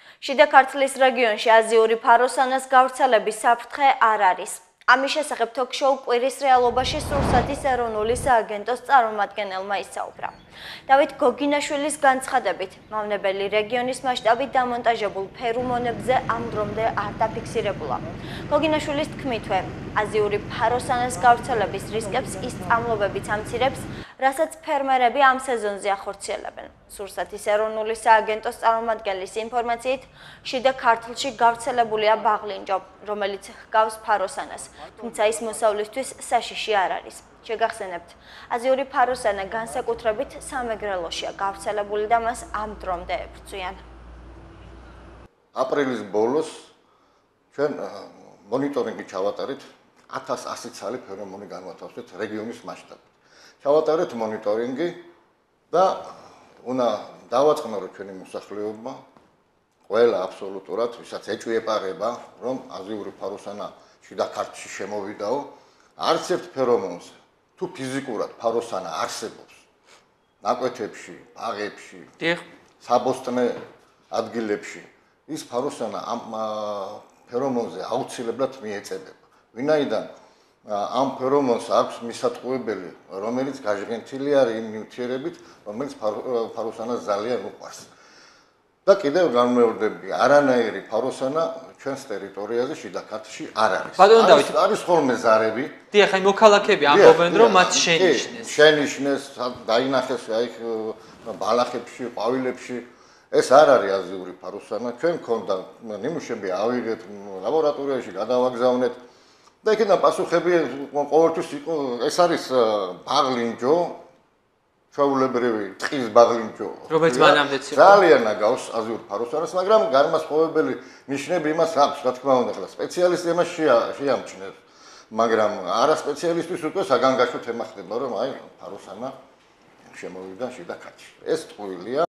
შიდა ქართლის რეგიონში აზიური ფაროსანას გავრცელების საფრთხე არ არის. ამის შესახებ თოქ-შოუ კვირის რეალობაში სურსათის ეროვნული სააგენტოს წარმომადგენელმა ისაუბრა. დავით გოგინაშვილის განცხადებით, მავნებელი რეგიონის მასშტაბით დამონტაჟებულ ფერუმონებზე ამ დრომდე არ დაფიქსირებულა. გოგინაშვილის თქმითვე, აზიური ფაროსანას გავრცელების რისკებს ის წამლობებიც ამცირებს, რასაც ფერმერები ამ სეზონზე ახორციელებენ. სურსათის ეროვნული სააგენტოს წარმომადგენლის ინფორმაციით, შიდა ქართლში გავრცელებულია ბაღლინჯო, რომელიც ჰგავს ფაროსანას, თუმცა ის მოსავლისთვის საშიში არ არის. შეგახსენებთ, აზიური ფაროსანა განსაკუთრებით სამეგრელოშია გავრცელებული და მას ამ დრომდე ებრძვიან. აპრილის ბოლოს ჩვენ მონიტორინგი ჩავატარეთ 1100 ცალი ფერომონი განვათავსეთ რეგიონის მასშტაბით. ჩავატარეთ მონიტორინგი და უნდა დავაწყნაროთ ჩვენი მოსახლეობა ყველა აბსოლუტურად, ვისაც ეჭვიეპარება, რომ აზიური ფაროსანა შიდა ქართლში შემოვიდაო, არც ერთ ფერომონს თუ ფიზიკურად ფაროსანა არსებობს ნაკვეთებში, ბაღებში, საბოსტნე ადგილებში, ის ფაროსანა ამ ფერომონზე აუცილებლად მიეწებება. ვინაიდან ამ ფერომონს აქვს მისატყუებელი, რომელიც გაჟღენთილი არის იმ ნივთიერებით, რომელიც ფაროსანას ძალიან უყვარს. და კიდევ განმეორდები, არანაირი ფაროსანა ჩვენს ტერიტორიაზე შიდა ქართლში არ არის. ბატონო დავით, არის ხოლმე ზარები. დიახ, აი მოქალაქეები ამბობენ, რომ მათ შენიშნეს. შენიშნეს, დაინახეს აი ბალახებში, ყვავილებში. ეს არ არის აზიური ფაროსანა. ჩვენ მქონდა ნიმუშები ავიღეთ, ლაბორატორიაში გადავაგზავნეთ. და იქიდან პასუხები ყოველთვის იყო, ეს არის ბაღლინჯო, ჩვეულებრივი ტყის ბაღლინჯო. რომელიც მანამდეც იყო. ძალიან აგავს აზიურ ფაროსანას, მაგრამ განმასხვავებელი ნიშნები იმას აქვს, რა თქმა უნდა, ხლა სპეციალისტი იმას შეამჩნევს, მაგრამ არა სპეციალისტის უკვე საგანგაშო თემა ხდება, რომ აი ფაროსანა შემოვიდა შიდა ქართლში. ეს ტყუილია.